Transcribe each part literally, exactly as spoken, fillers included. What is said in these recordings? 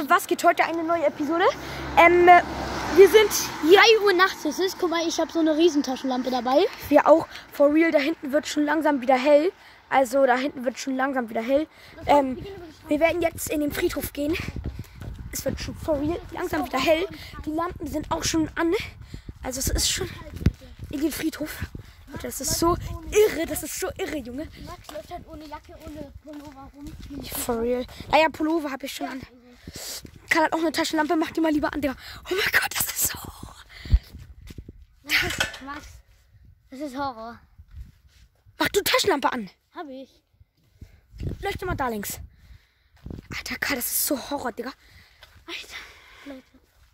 Leute, was geht heute? Eine neue Episode. Ähm, wir sind hier. drei Uhr nachts ist es. Guck mal, ich habe so eine Riesentaschenlampe dabei. Wir auch. For real, da hinten wird schon langsam wieder hell. Also da hinten wird schon langsam wieder hell. Ähm, wir werden jetzt in den Friedhof gehen. Es wird schon for real langsam wieder hell. Die Lampen sind auch schon an. Also es ist schon in den Friedhof. Und das ist so irre, das ist so irre, Junge. Max läuft halt ohne Jacke, ohne Pullover rum. For real. Naja, Pullover habe ich schon an. Karl hat auch eine Taschenlampe, mach die mal lieber an, Digga. Oh mein Gott, das ist so. Max, das ist Horror. Mach du Taschenlampe an. Hab ich. Leuchte mal da links. Alter, Karl, das ist so Horror, Digga. Alter, Leute.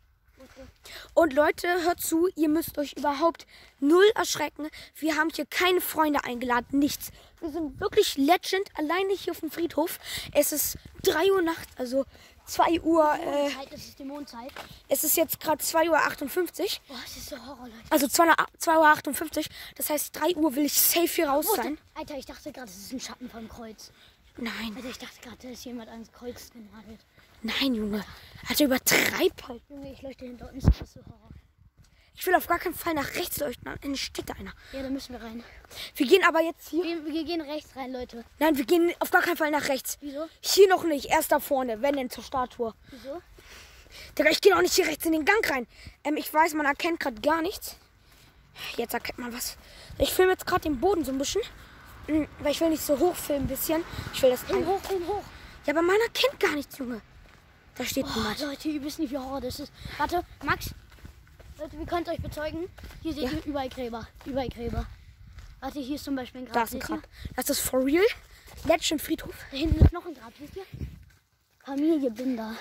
Und Leute, hört zu, ihr müsst euch überhaupt null erschrecken. Wir haben hier keine Freunde eingeladen, nichts. Wir sind wirklich legend, alleine hier auf dem Friedhof. Es ist drei Uhr nachts, also zwei Uhr. Äh, Das ist die Mondzeit. es ist jetzt gerade zwei Uhr achtundfünfzig. Boah, das ist so Horror, Leute. Also zwei Uhr achtundfünfzig. Das heißt, drei Uhr will ich safe hier raus sein. Alter, ich dachte gerade, das ist ein Schatten vom Kreuz. Nein, Alter, ich dachte gerade, da ist jemand ans Kreuz genagelt. nein, Junge. Also übertreib halt. Junge, ich leuchte hinter uns. Das ist so Horror. Ich will auf gar keinen Fall nach rechts leuchten. Dann steht da einer. Ja, da müssen wir rein. Wir gehen aber jetzt hier. Wir, wir gehen rechts rein, Leute. Nein, wir gehen auf gar keinen Fall nach rechts. Wieso? Hier noch nicht. Erst da vorne, wenn denn zur Statue. Wieso? Digga, ich gehe auch nicht hier rechts in den Gang rein. Ähm, ich weiß, man erkennt gerade gar nichts. Jetzt erkennt man was. Ich filme jetzt gerade den Boden so ein bisschen. Mhm, weil ich will nicht so hoch filmen ein bisschen. Ich will das Komm ein... hoch, komm hoch. Ja, aber man erkennt gar nichts, Junge. Da steht Oh, niemand. Leute, ihr wisst nicht, wie Horror das ist. Warte, Max. Leute, wir könnt euch bezeugen. Hier seht Ja. ihr überall Gräber. Überall Gräber. Warte, hier ist zum Beispiel ein Grab. Da ist ein seht ihr? Grab. Das ist for real. Legend Friedhof. Da hinten ist noch ein Grab, seht ihr? Familie Binder.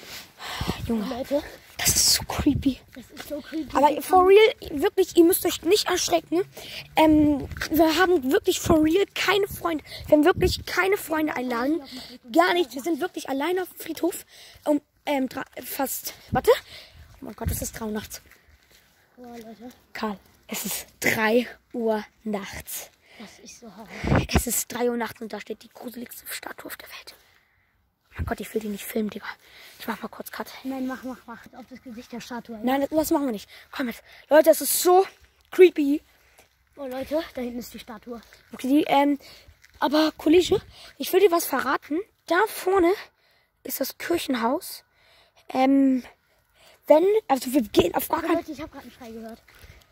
Junge, Leute, das ist so creepy. das ist so creepy. Aber for real, wirklich, ihr müsst euch nicht erschrecken. Ähm, wir haben wirklich for real keine Freunde. Wir haben wirklich keine Freunde einladen. Gar nicht. Wir sind wirklich alleine auf dem Friedhof. Um, ähm, dra- fast. Warte. Oh mein Gott, es ist drei Uhr nachts. Oh, Leute, Karl, es ist drei Uhr nachts. das ist so Horror. Es ist drei Uhr nachts und da steht die gruseligste Statue auf der Welt. Oh mein Gott, ich will die nicht filmen, Digga. Ich mach mal kurz Cut. Nein, mach, mach, mach. Auf das Gesicht der Statue. Nein, das, das machen wir nicht. Komm jetzt. Leute, es ist so creepy. Oh, Leute, da hinten ist die Statue. Okay, die, ähm, aber Kollege, ich will dir was verraten. Da vorne ist das Kirchenhaus. Ähm, wenn, also wir gehen auf gar Aber keinen... Leute, ich habe gerade einen Schrei gehört.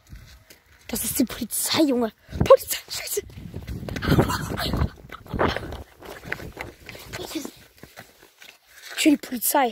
Das ist die Polizei, Junge. Polizei, scheiße. Ich will die Polizei.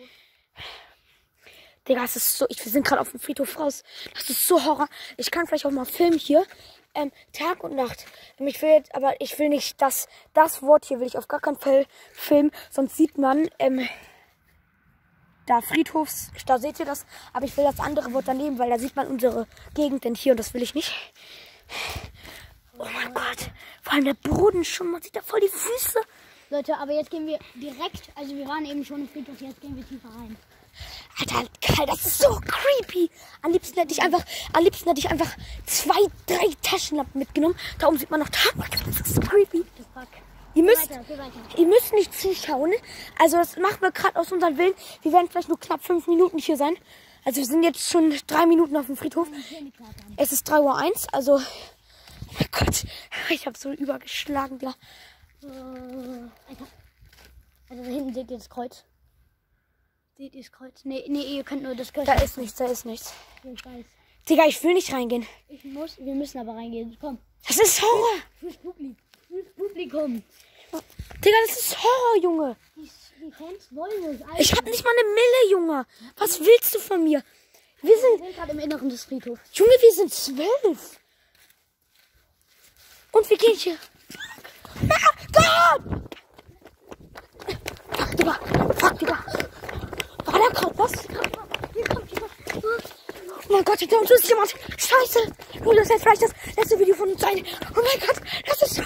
Digga, es ist so, ich, wir sind gerade auf dem Friedhof raus. Das ist so Horror. Ich kann vielleicht auch mal filmen hier. Ähm, Tag und Nacht. Ähm, Ich will jetzt, aber ich will nicht, das, das Wort hier will ich auf gar keinen Fall filmen. Sonst sieht man, ähm, da Friedhofs, da seht ihr das. Aber ich will das andere Wort daneben, weil da sieht man unsere Gegend denn hier und das will ich nicht. Oh mein Gott. Vor allem der Boden schon, man sieht da voll die Füße. Leute, aber jetzt gehen wir direkt, also wir waren eben schon im Friedhof, jetzt gehen wir tiefer rein. Alter, Karl, das ist so creepy. Am liebsten hätte ich einfach, am liebsten hätte ich einfach zwei, drei Taschenlampen mitgenommen. Da oben sieht man noch, oh mein Gott, das ist so creepy. Fuck. Ihr Geh müsst, weiter, geh weiter. ihr müsst nicht zuschauen. Also das machen wir gerade aus unserem Willen. Wir werden vielleicht nur knapp fünf Minuten hier sein. Also wir sind jetzt schon drei Minuten auf dem Friedhof. Es ist drei Uhr eins, also, oh mein Gott, ich habe so übergeschlagen, ja. Äh, Alter. Also da hinten seht ihr das Kreuz. Seht ihr das Kreuz? Nee, nee, ihr könnt nur das Kreuz. Da ist nichts, da ist nichts. Ich weiß. Digga, ich will nicht reingehen. Ich muss, wir müssen aber reingehen. Komm. Das ist Horror. Fürs Publikum. Fürs Publikum. Digga, das ist Horror, Junge. Die, die Fans wollen es. Alter. Ich hab nicht mal eine Mille, Junge. Was willst du von mir? Wir Wir sind, sind gerade im Inneren des Friedhofs. Junge, wir sind zwölf. Und wir gehen hier. Ah, Gott! Fuck, Digga. Fuck, Digga. War da gerade was? Hier kommt jemand. Oh mein Gott, hinter uns ist jemand. Scheiße. Nur das wird vielleicht das letzte Video von uns sein. Oh mein Gott, das ist so.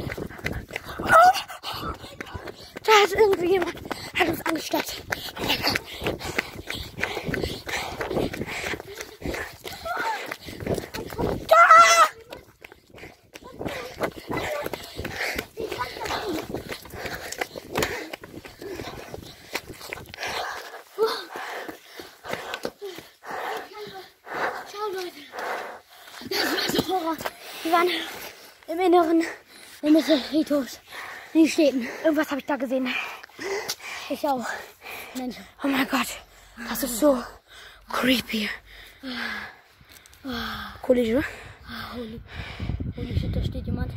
Oh. Da hat irgendwie jemand, hat uns angestarrt. Oh mein Gott. Da! Wir waren im Inneren der Mitte des Friedhofs. In den Städten. Irgendwas habe ich da gesehen. Ich auch. Mensch. Oh mein Gott. Das ist so creepy. Kollege. Holy, holy shit, da steht jemand.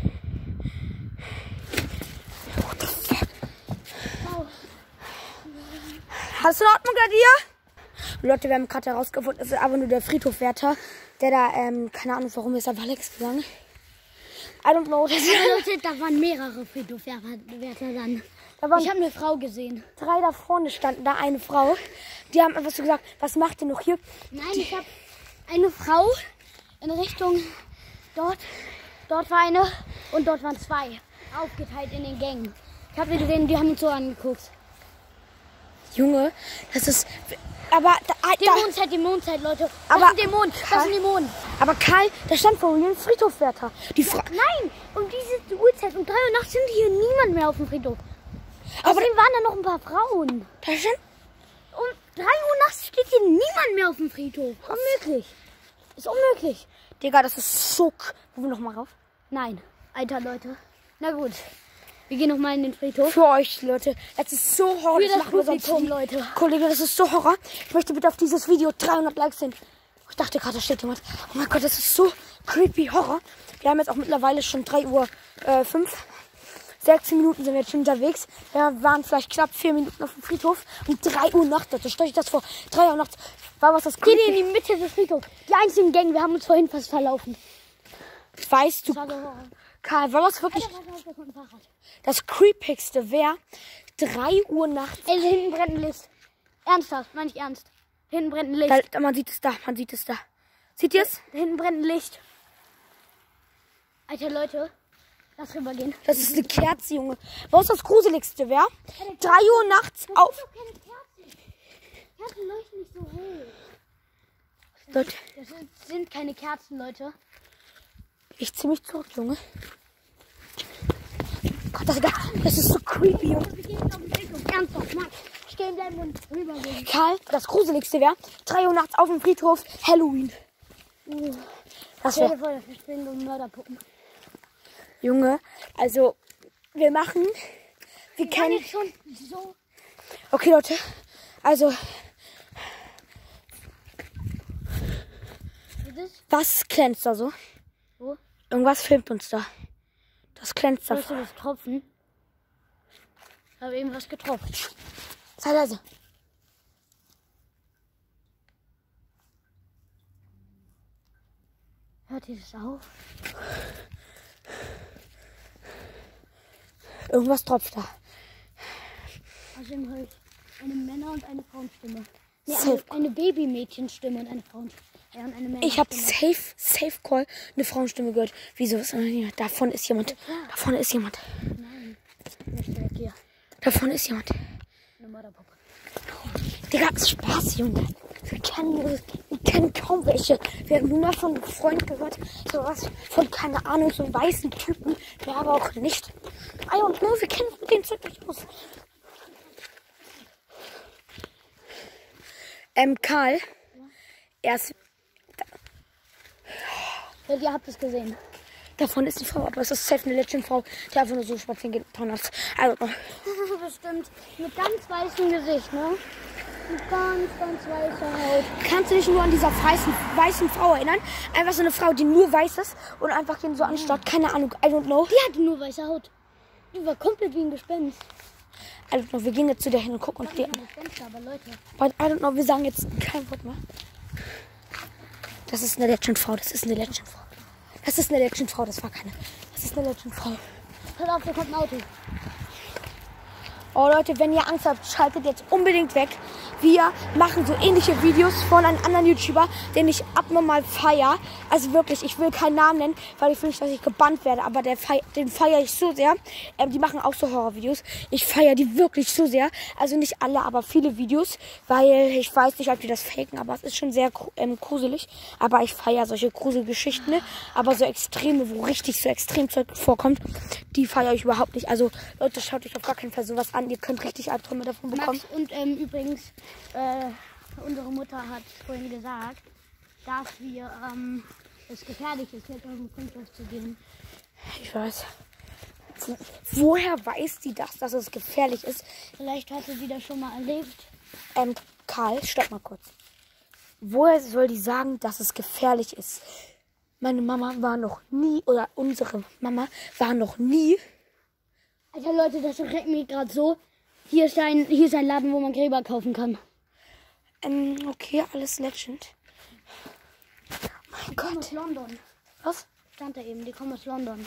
What the fuck? Oh. Hast du eine Ordnung bei dir? Leute, wir haben gerade herausgefunden, es ist aber nur der Friedhofwärter, der da, ähm, keine Ahnung, warum ist er Alex gegangen. I don't know. Das Leute, da waren mehrere Friedhofwärter dann. Da waren ich habe eine Frau gesehen. Drei da vorne standen, da eine Frau. Die haben einfach so gesagt, was macht ihr noch hier? Nein, ich habe eine Frau in Richtung dort. Dort war eine und dort waren zwei. Aufgeteilt in den Gängen. Ich habe die gesehen, die haben uns so angeguckt. Junge, das ist... Aber da, da, Dämonenzeit, Dämonenzeit, Leute. Das aber, sind Dämonen, das sind Dämonen. Aber Karl, da stand vor mir ein Friedhofwärter. Die Fra Nein, um diese Uhrzeit, um drei Uhr nachts sind hier niemand mehr auf dem Friedhof. Aber Außerdem waren da noch ein paar Frauen. Da stand... Um drei Uhr nachts steht hier niemand mehr auf dem Friedhof. Unmöglich. Ist unmöglich. Digga, das ist so... Wollen wir noch mal rauf? Nein, Alter, Leute. Na gut. Wir gehen noch mal in den Friedhof. Für euch, Leute. Das ist so Horror. Für das das machen wir sonst Publikum, nie. Leute. Kollege, das ist so Horror. Ich möchte bitte auf dieses Video dreihundert Likes sehen. Ich dachte gerade, da steht jemand. Oh mein Gott, das ist so creepy Horror. Wir haben jetzt auch mittlerweile schon drei Uhr fünf. sechzehn Minuten sind wir jetzt schon unterwegs. Wir waren vielleicht knapp vier Minuten auf dem Friedhof. Um drei Uhr nachts, Leute. Stell euch das vor. drei Uhr nachts. War was das Geht creepy. in die Mitte des Friedhofs. Die einzigen Gänge. Wir haben uns vorhin fast verlaufen. Weißt du, Das war so Horror. Karl, war das wirklich... Alter, warte, da kommt ein Fahrrad. Das creepigste wäre drei Uhr nachts. Ey, hinten brennt ein Licht. Ernsthaft, meine ich ernst. Hinten brennt ein Licht. Da, man sieht es da, man sieht es da. Seht ihr es? Hinten brennt ein Licht. Alter, Leute, lass rübergehen. Das ist eine Kerze, Junge. Was das Gruseligste wäre? drei Uhr nachts auf... Das sind doch keine Kerzen. Kerzen leuchten nicht so hell. Leute, Das sind, sind keine Kerzen, Leute. ich zieh mich zurück, Junge. Gott, das, das ist so creepy, Junge. Wir gehen auf den Friedhof. Ernsthaft, Mann. Stehen bleiben und rübergehen. Karl, das Gruseligste wäre drei Uhr nachts auf dem Friedhof Halloween. Uh, Das stell dir wäre... vor, das spielen so Mörderpuppen. Junge, also, wir machen... Wir Wir waren kennen... jetzt schon so... Okay, Leute, also... Was ist? Was glänzt da so? Wo? Irgendwas filmt uns da. Das glänzt da. Hörst du das Tropfen? Ich habe eben was getroffen. Sei leise. Hört ihr das auf? Irgendwas tropft da. Außerdem höre ich eine Männer- und eine Frauenstimme. Nee, Safe. eine, eine Babymädchenstimme und eine Frauenstimme. Ja, und eine Männerstimme. Ich habe safe, safe Call eine Frauenstimme gehört. Wieso ist hier? Da vorne ist jemand. Da vorne ist jemand. Nein. Ich steig hier. Da vorne ist jemand. Eine Mörderpuppe. Digga, das ist Spaß, Junge. Wir kennen, wir kennen kaum welche. Wir haben nur mal von einem Freund gehört, sowas von, keine Ahnung, so einem weißen Typen, der aber auch nicht. I don't know, wir kennen mit den Zeug nicht aus. Ähm, Karl, er ist, Ja, ihr habt es gesehen. davon ist die Frau, aber es ist safe eine Legend-Frau, die einfach nur so spazieren getan hat. Also, Bestimmt. Mit ganz weißem Gesicht, ne? Mit ganz, ganz weißer Haut. kannst du dich nur an dieser weißen, weißen Frau erinnern? Einfach so eine Frau, die nur weiß ist und einfach jeden so anstarrt. Keine Ahnung, I don't know. Die hatte nur weiße Haut. Die war komplett wie ein Gespenst. I don't know, wir gehen jetzt zu der hin und gucken uns die an. Ein Gespenst, aber Leute. But I don't know, wir sagen jetzt kein Wort mehr. Das ist eine Legend-Frau, das ist eine Legend-Frau. Das ist eine Legend-Frau, das war keine. Das ist eine Legend-Frau. Pass auf, da kommt ein Auto. Oh Leute, wenn ihr Angst habt, schaltet jetzt unbedingt weg. Wir machen so ähnliche Videos von einem anderen YouTuber, den ich abnormal feier. Also wirklich, ich will keinen Namen nennen, weil ich will nicht, dass ich gebannt werde. Aber der fei den feiere ich so sehr. Ähm, die machen auch so Horrorvideos. Ich feiere die wirklich so sehr. Also nicht alle, aber viele Videos. Weil ich weiß nicht, ob die das faken, aber es ist schon sehr ähm, gruselig. Aber ich feiere solche Gruselgeschichten. Ne? Aber so Extreme, wo richtig so Extremzeug vorkommt, die feiere ich überhaupt nicht. Also Leute, schaut euch auf gar keinen Fall sowas an. Ihr könnt richtig Albträume davon bekommen. Max, und ähm, übrigens, äh, unsere Mutter hat vorhin gesagt, dass wir, ähm, es gefährlich ist, jetzt auf den Friedhof zu gehen. Ich weiß. Wo, woher weiß die das, dass es gefährlich ist? Vielleicht hatte sie das schon mal erlebt. Ähm, Karl, stopp mal kurz. Woher soll die sagen, dass es gefährlich ist? Meine Mama war noch nie, oder unsere Mama war noch nie. Alter Leute, das schreckt mich gerade so. Hier ist, ein, hier ist ein Laden, wo man Gräber kaufen kann. Ähm, okay, alles Legend. Mein Die kommen Gott. aus London. Was? Stand da eben, die kommen aus London.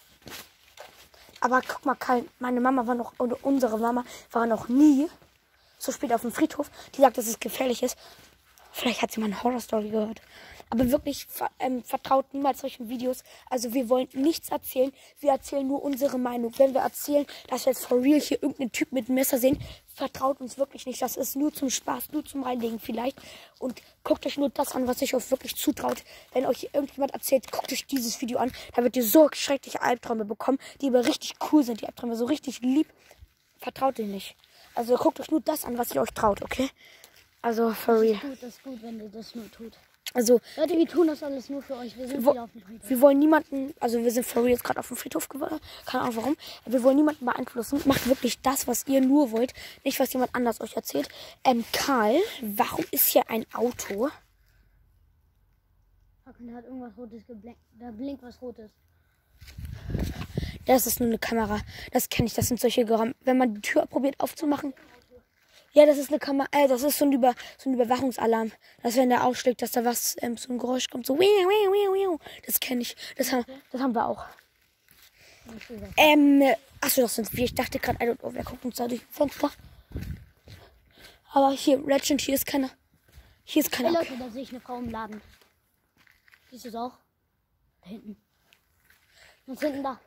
Aber guck mal, Karl, meine Mama war noch, oder unsere Mama war noch nie so spät auf dem Friedhof. Die sagt, dass es gefährlich ist. Vielleicht hat sie mal eine Horrorstory gehört. Aber wirklich, ver ähm, vertraut niemals solchen Videos. Also wir wollen nichts erzählen. Wir erzählen nur unsere Meinung. Wenn wir erzählen, dass wir jetzt for real hier irgendeinen Typ mit einem Messer sehen, vertraut uns wirklich nicht. Das ist nur zum Spaß, nur zum Reinlegen vielleicht. Und guckt euch nur das an, was sich euch wirklich zutraut. Wenn euch irgendjemand erzählt, guckt euch dieses Video an. Da wird ihr so schreckliche Albträume bekommen, die aber richtig cool sind. Die Albträume so richtig lieb. Vertraut denen nicht. Also guckt euch nur das an, was ihr euch traut, okay? Also for real. Das ist gut, das ist gut, wenn ihr das nur tut. Also, Leute, wir tun das alles nur für euch. Wir sind Wo- wieder auf dem Friedhof. wir wollen niemanden, also wir sind for real jetzt gerade auf dem Friedhof geworden, keine Ahnung warum. Wir wollen niemanden beeinflussen. Macht wirklich das, was ihr nur wollt, nicht was jemand anders euch erzählt. Ähm, Karl, warum ist hier ein Auto? Fuck, und da hat irgendwas Rotes geblinkt. Da blinkt was Rotes. Das ist nur eine Kamera. Das kenne ich, das sind solche Geräume. Wenn man die Tür probiert aufzumachen. Ja, das ist eine Kamera, äh, das ist so ein, Über, so ein Überwachungsalarm. Dass wenn der ausschlägt, dass da was, ähm, so ein Geräusch kommt, so wiu, wiu, wiu, wiu. Das kenne ich. Das, haben, das haben wir auch. Ähm, achso, das sind wir. Ich dachte gerade, I don't know, wer guckt uns da durch das Fenster. Aber hier, Legend, hier ist keiner. Hier ist Hey keiner. Leute, da sehe ich eine Frau im Laden. Siehst du es auch? Da hinten. Und hinten da.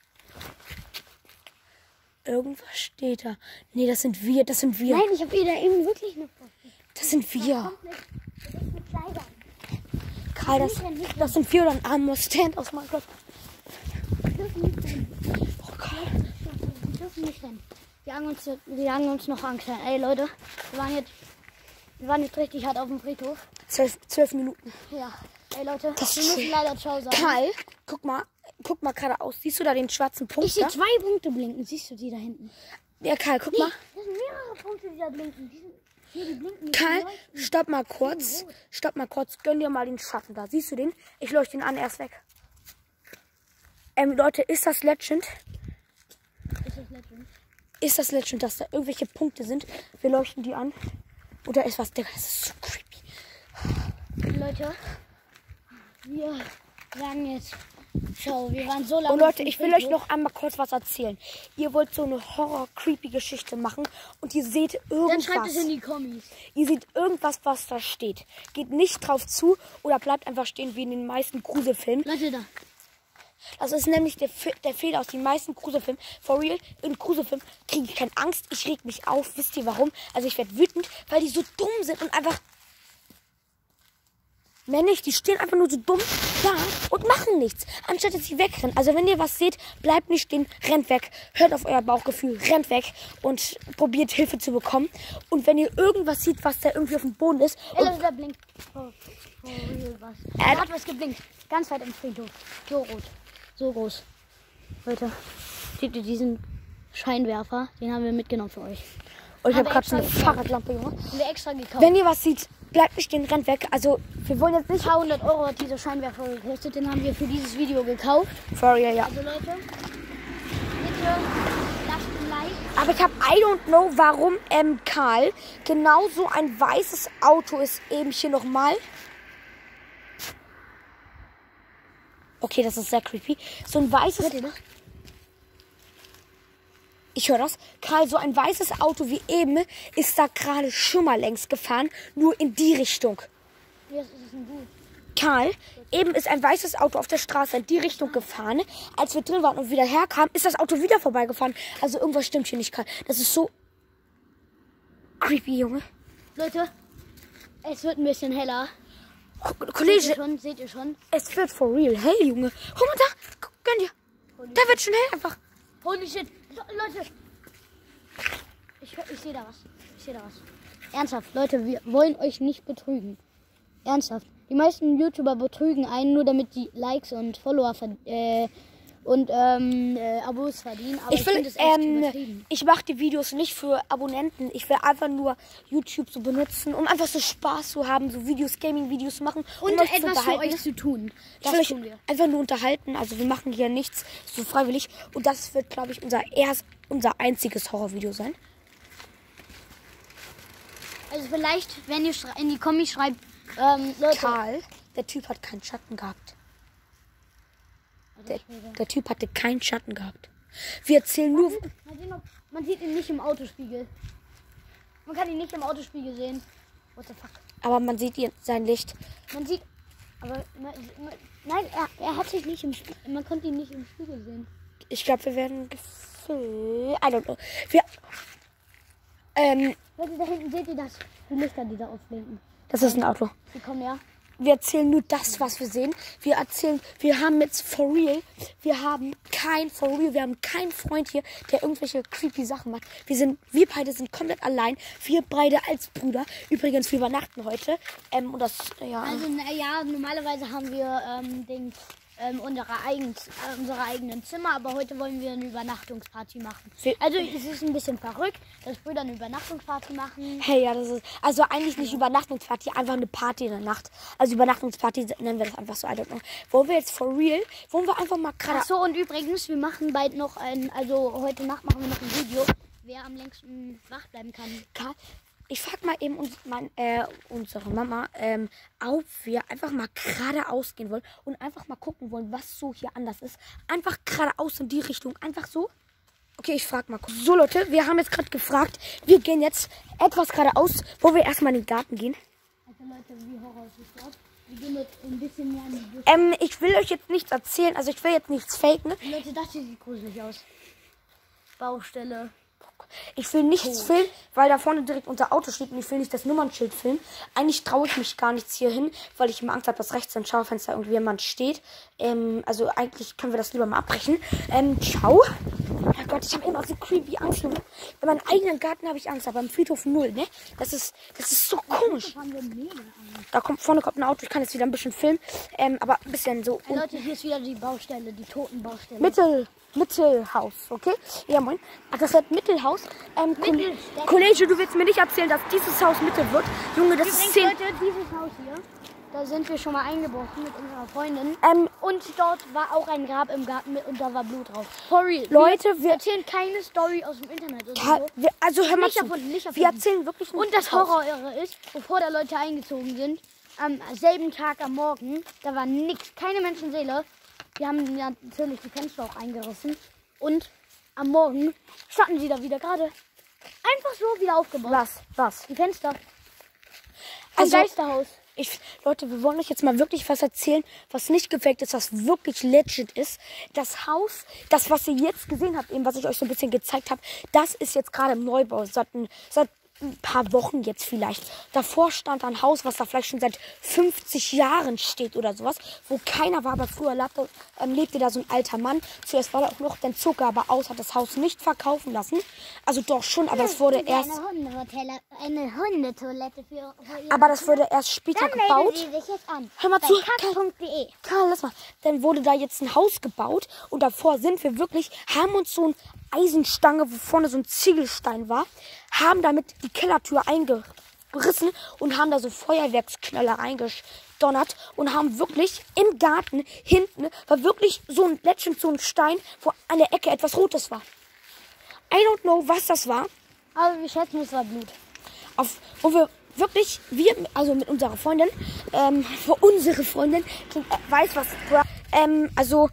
Irgendwas steht da. Nee, das sind wir, das sind wir. Nein, ich habe ihr da eben wirklich eine Frau. Das sind wir. Kommt mit, das ist mit Kleidern. Karl, das, das sind wir oder ein armer Stand aus meinem Gott. Wir dürfen nicht rennen. Oh Gott. Wir dürfen nicht rennen. Wir jagen uns, wir jagen uns noch Angst ein. Ey Leute, wir waren jetzt, wir waren jetzt richtig hart auf dem Friedhof. Zwölf, zwölf Minuten. Ja. Ey Leute, Das wir ist müssen schön. leider Ciao sagen. Karl, guck mal, guck mal geradeaus. Siehst du da den schwarzen Punkt? Ich sehe da? zwei Punkte blinken. Siehst du die da hinten? Ja, Karl, guck mal. Das sind mehrere Punkte, die da blinken. Die sind, hier, die blinken nicht. Karl, Die leuchten. stopp mal kurz. Stopp mal kurz. Gönn dir mal den Schatten da. Siehst du den? Ich leuchte ihn an, er ist weg. Ähm, Leute, ist das Legend? Ist das Legend? Ist das Legend, dass da irgendwelche Punkte sind? Wir leuchten die an. Oder ist was, Digga, das ist so creepy. Leute, wir sagen jetzt Ciao. Wir waren so lange. Und Leute, auf dem ich will euch Friedhof. noch einmal kurz was erzählen. Ihr wollt so eine Horror-Creepy-Geschichte machen und ihr seht Dann schreibt irgendwas. es in die Kommis. Ihr seht irgendwas, was da steht. Geht nicht drauf zu oder bleibt einfach stehen wie in den meisten Gruselfilmen. Leute, da. Das ist nämlich der, Fe- der Fehler aus den meisten Gruselfilmen. For real, in Gruselfilmen kriege ich keine Angst. Ich reg mich auf. Wisst ihr warum? Also ich werde wütend, weil die so dumm sind und einfach... Mehr nicht, die stehen einfach nur so dumm da und machen nichts, anstatt dass sie wegrennen. Also wenn ihr was seht, bleibt nicht stehen, rennt weg, hört auf euer Bauchgefühl, rennt weg und probiert Hilfe zu bekommen. Und wenn ihr irgendwas seht, was da irgendwie auf dem Boden ist, Ey, und Leute, da blinkt. Oh, oh, real was. Da Äh, hat was geblinkt. Ganz weit im Friedhof. So rot. So groß. Leute, seht ihr diesen Scheinwerfer? Den haben wir mitgenommen für euch. und ich haben habe wir gerade schon eine extra Fahrradlampe, Junge. Haben wir extra gekauft. Wenn ihr was seht, bleibt nicht stehen, rennt weg. Also wir wollen jetzt Ein nicht... paar hundert Euro hat dieser Scheinwerfer gekostet. Den haben wir für dieses Video gekauft. For real, ja. Also Leute, bitte lasst ein Like. Aber ich habe, I don't know, warum ähm, Karl genau so ein weißes Auto ist eben hier nochmal. Okay, das ist sehr creepy. So ein weißes... Hört ihr das? Ich höre das. Karl, so ein weißes Auto wie eben ist da gerade schon mal längs gefahren. Nur in die Richtung. Ja, das ist ein Gut. Karl, eben ist ein weißes Auto auf der Straße in die Richtung gefahren. Als wir drin waren und wieder herkamen, ist das Auto wieder vorbeigefahren. Also irgendwas stimmt hier nicht, Karl. Das ist so creepy, Junge. Leute, es wird ein bisschen heller. Ko- Seht ihr Kollege, schon? Seht ihr schon? es wird for real. Hey, Junge. Guck mal da. Guck, gönn dir. Da wird schon hell einfach. Holy shit. Le- Leute. Ich, hör- ich sehe da was. Ich sehe da was. Ernsthaft, Leute, wir wollen euch nicht betrügen. Ernsthaft. Die meisten YouTuber betrügen einen nur, damit die Likes und Follower verd- äh, und ähm, äh, Abos verdienen. Aber Ich ich, will, finde es echt ähm, übertrieben. ich mache die Videos nicht für Abonnenten. Ich will einfach nur YouTube so benutzen, um einfach so Spaß zu haben, so Videos, Gaming-Videos zu machen Und um euch zu etwas für unterhalten. euch zu tun. Ich Das will euch tun wir. einfach nur unterhalten. Also wir machen hier nichts so freiwillig. Und das wird, glaube ich, unser erst unser einziges Horrorvideo sein. Also vielleicht, wenn ihr schrei- in die Kommi schreibt, ähm, Leute, Karl, der Typ hat keinen Schatten gehabt. Der, der Typ hatte keinen Schatten gehabt. Wir erzählen nur... man sieht, noch, man sieht ihn nicht im Autospiegel. Man kann ihn nicht im Autospiegel sehen. What the fuck? Aber man sieht ihn, sein Licht. Man sieht, aber man, man, nein, er, er hat sich nicht im Spiegel, man konnte ihn nicht im Spiegel sehen. Ich glaube, wir werden gefilmt. I don't know. Wir... Ähm, Leute, da hinten seht ihr das? Die Lichter, die da aufblinken. das ist ein Auto. Die kommen ja. Wir erzählen nur das, was wir sehen. Wir erzählen, wir haben jetzt for real, wir haben kein for real, wir haben keinen Freund hier, der irgendwelche creepy Sachen macht. Wir sind, wir beide sind komplett allein. Wir beide als Brüder. Übrigens, wir übernachten heute. Ähm, und das, ja. Also, naja, normalerweise haben wir ähm, den, ähm, unsere, eigen, äh, unsere eigenen Zimmer, aber heute wollen wir eine Übernachtungsparty machen. Wir- Also, es ist ein bisschen verrückt, dass Brüder eine Übernachtungsparty machen. Hey, ja, das ist, also eigentlich nicht Übernachtungsparty, einfach eine Party in der Nacht. Also Übernachtungsparty nennen wir das einfach so, I don't know. Wollen wir jetzt for real, wollen wir einfach mal gerade... Ach so, und übrigens, wir machen bald noch ein, also heute Nacht machen wir noch ein Video, wer am längsten wach bleiben kann. Karl, ich frag mal eben uns, mein, äh, unsere Mama, ähm, ob wir einfach mal geradeaus gehen wollen und einfach mal gucken wollen, was so hier anders ist. Einfach geradeaus in die Richtung, einfach so. Okay, ich frag mal kurz. So Leute, wir haben jetzt gerade gefragt, wir gehen jetzt etwas geradeaus, wo wir erstmal in den Garten gehen. Also Leute, wie Horror ist es dort? Wir gehen jetzt ein bisschen mehr an die Büsche. Ähm, ich will euch jetzt nichts erzählen, also ich will jetzt nichts faken. Leute, das hier sieht gruselig aus. Baustelle. Ich will nichts filmen, weil da vorne direkt unser Auto steht und ich will nicht das Nummernschild filmen. Eigentlich traue ich mich gar nichts hier hin, weil ich immer Angst habe, dass rechts im Schaufenster irgendwie jemand steht. Ähm, also eigentlich können wir das lieber mal abbrechen. Ähm, ciao. Oh Gott, ich habe immer so creepy Angst. Junge. In meinem eigenen Garten habe ich Angst, aber im Friedhof null, ne? Das ist, das ist so komisch. Haben wir mega Angst. Da kommt vorne kommt ein Auto, ich kann jetzt wieder ein bisschen filmen. Ähm, aber ein bisschen so. Hey, Leute, hier ist wieder die Baustelle, die Totenbaustelle. Mittel, Mittelhaus, okay? Ja, moin. Ach, das wird Mittelhaus. Ähm, Ko- Mittelstädt. Kollege, du willst mir nicht erzählen, dass dieses Haus Mittel wird. Junge, das ist Übrigens, zehn. Leute, dieses Haus hier, da sind wir schon mal eingebrochen mit unserer Freundin. Ähm, Und dort war auch ein Grab im Garten mit, und da war Blut drauf. For real. Leute, wir wir- erzählen keine Story aus dem Internet oder Ka- so. wir, also hör mal Nicht zu. erfunden, nicht Wir erfunden. erzählen wirklich Und das Horror irre ist, bevor da Leute eingezogen sind, am selben Tag am Morgen, da war nichts, keine Menschenseele. Wir haben ja natürlich die Fenster auch eingerissen. Und am Morgen standen sie da wieder gerade einfach so wieder aufgebaut. Was? Was? Die Fenster. Ein Also- Geisterhaus. Ich, Leute, wir wollen euch jetzt mal wirklich was erzählen, was nicht gefaked ist, was wirklich legit ist. Das Haus, das, was ihr jetzt gesehen habt, eben was ich euch so ein bisschen gezeigt habe, das ist jetzt gerade im Neubau. Seit, ein- seit ein paar Wochen jetzt vielleicht. Davor stand ein Haus, was da vielleicht schon seit fünfzig Jahren steht oder sowas, wo keiner war, aber früher lebte, ähm, lebte da so ein alter Mann. Zuerst war er auch noch, dann zog er aber aus, hat das Haus nicht verkaufen lassen. Also doch schon, aber es wurde erst, Eine Hundetoilette, eine Hundetoilette für, für aber das wurde erst später Dann melden gebaut. Sie sich jetzt an. Hör mal bei zu, kack punkt de. Karl, lass mal. Dann wurde da jetzt ein Haus gebaut und davor sind wir wirklich, haben uns so eine Eisenstange, wo vorne so ein Ziegelstein war, haben damit die Kellertür eingerissen und haben da so Feuerwerksknöller reingedonnert und haben wirklich im Garten hinten war wirklich so ein letztens so ein Stein, wo an der Ecke etwas Rotes war. I don't know, was das war. Aber wir schätzen, es war Blut. Auf, wo wir wirklich, wir, also mit unserer Freundin, ähm, für unsere Freundin, die äh, weiß was, ähm, also,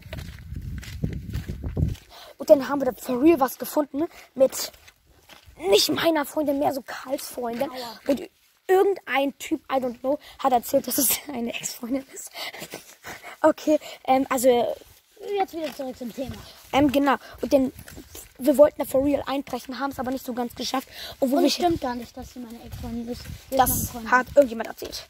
und dann haben wir da for real was gefunden mit, nicht meiner Freundin, mehr so Karls Freundin, und irgendein Typ, I don't know, hat erzählt, dass es eine Ex-Freundin ist. Okay, ähm, also, Jetzt wieder zurück zum Thema. ähm, genau, und dann, wir wollten da for real einbrechen, haben es aber nicht so ganz geschafft, und wo Und wir es stimmt gar nicht, dass sie meine Ex-Freundin ist. Sie ist meine Das Freundin. hat irgendjemand erzählt.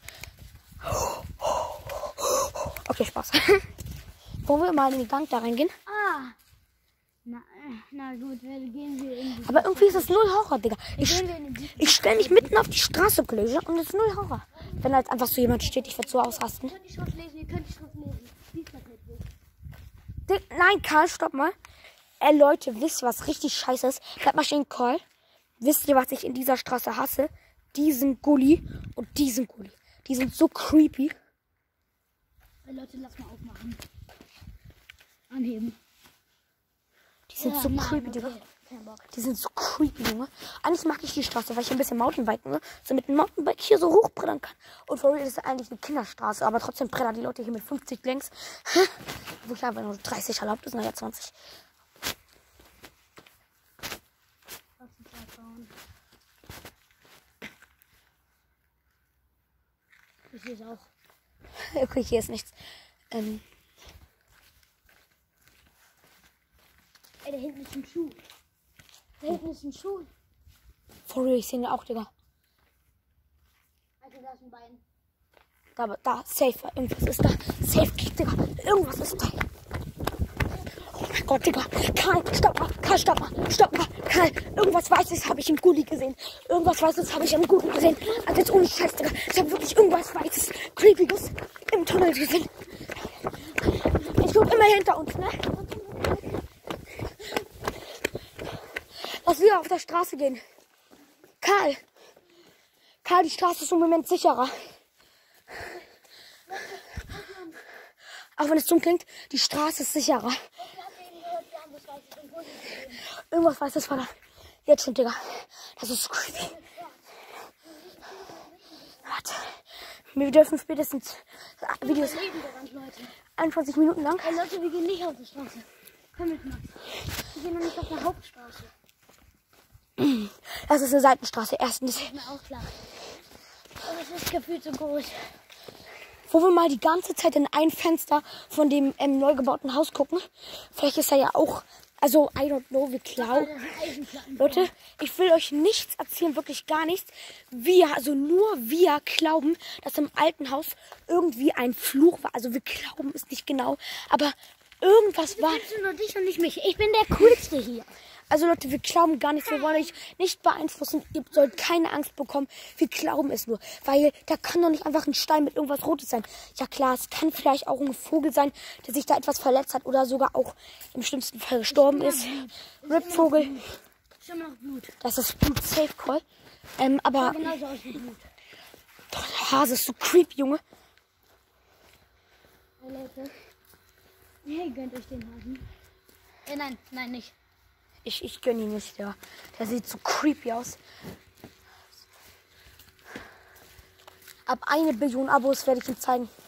Okay, Spaß. Wollen wir mal in den Gang da reingehen? Ah. Na, äh, na gut, wir gehen wir in die... Aber irgendwie ist es null Horror, Digga. Ich, Gehen wir in die... ich stelle mich mitten auf die Straße, Kollege, und es ist null Horror. wenn da jetzt einfach so jemand steht, ich würde so ausrasten. Ihr könnt die Schrift lesen, ihr könnt die Schrift lesen. Lies das nicht. Dick, nein, Karl, stopp mal. Ey, Leute, wisst ihr, was richtig scheiße ist? Bleibt mal stehen, Karl. Wisst ihr, was ich in dieser Straße hasse? Diesen Gully und diesen Gully. Die sind so creepy. Hey, Leute, lass mal aufmachen. Anheben. Die sind Ja, so nein, creepy, okay. Digga. Kein Bock. Die sind so creepy, Junge. Eigentlich mag ich die Straße, weil ich ein bisschen Mountainbiken, ne? So mit dem Mountainbike hier so hochbrettern kann. Und for real ist es eigentlich eine Kinderstraße, aber trotzdem brettern die Leute hier mit fünfzig längs. Wo ich einfach nur dreißig erlaubt ist, naja, zwanzig. Lass uns abbauen. Ich sehe es auch. Okay, hier ist nichts. Ähm, Ey, da hinten ist ein Schuh. Da hinten ist ein Schuh. for real, ich sehe ihn auch, Digga. Alter, da ist ein Bein. Da, da, safe, irgendwas ist da. Safe, Digga. Irgendwas ist da. Oh mein Gott, Digga. Karl, stopp mal. Karl, stopp mal. Stopp mal. Karl, irgendwas Weißes habe ich im Gully gesehen. Irgendwas Weißes habe ich im Gully gesehen. Also jetzt ohne Scheiß, Digga. Ich habe wirklich irgendwas Weißes, Creepiges im Tunnel gesehen. Ich guck immer hinter uns, ne? Lass wieder auf der Straße gehen. Karl. Karl, die Straße ist im Moment sicherer. Auch wenn es dumm klingt, die Straße ist sicherer. Irgendwas Weißes war da. Jetzt schon, Digga. Das ist creepy. Warte. Wir dürfen spätestens Videos einundzwanzig Minuten lang. Ey, Leute, wir gehen nicht auf die Straße. Komm mit, Max. Wir gehen noch nicht auf der Hauptstraße. Das ist eine Seitenstraße. Erstens. Ist mir auch klar. Aber es ist gefühlt so groß. Wo wir mal die ganze Zeit in ein Fenster von dem ähm, neu gebauten Haus gucken. Vielleicht ist er ja auch. Also, I don't know, wir klauen. Leute, ich will euch nichts erzählen, wirklich gar nichts. Wir, also nur wir glauben, dass im alten Haus irgendwie ein Fluch war. Also wir glauben es nicht genau, aber irgendwas war. Du nur dich und nicht mich. Ich bin der Coolste hier. Also Leute, wir glauben gar nichts. Wir wollen euch nicht beeinflussen. Ihr sollt keine Angst bekommen. Wir glauben es nur. Weil da kann doch nicht einfach ein Stein mit irgendwas Rotes sein. Ja klar, es kann vielleicht auch ein Vogel sein, der sich da etwas verletzt hat oder sogar auch im schlimmsten Fall gestorben ist. Ripvogel. Schon noch Blut. Das ist Blut Safe Call. Ähm, aber Genauso aus wie Blut. boah, der Hase ist so creepy, Junge. Hey Leute. Hey, gönnt euch den Hasen. Äh, nein, nein, nicht. Ich, ich gönne ihn nicht, ja. Der sieht so creepy aus. Ab eine Billion Abos werde ich ihm zeigen.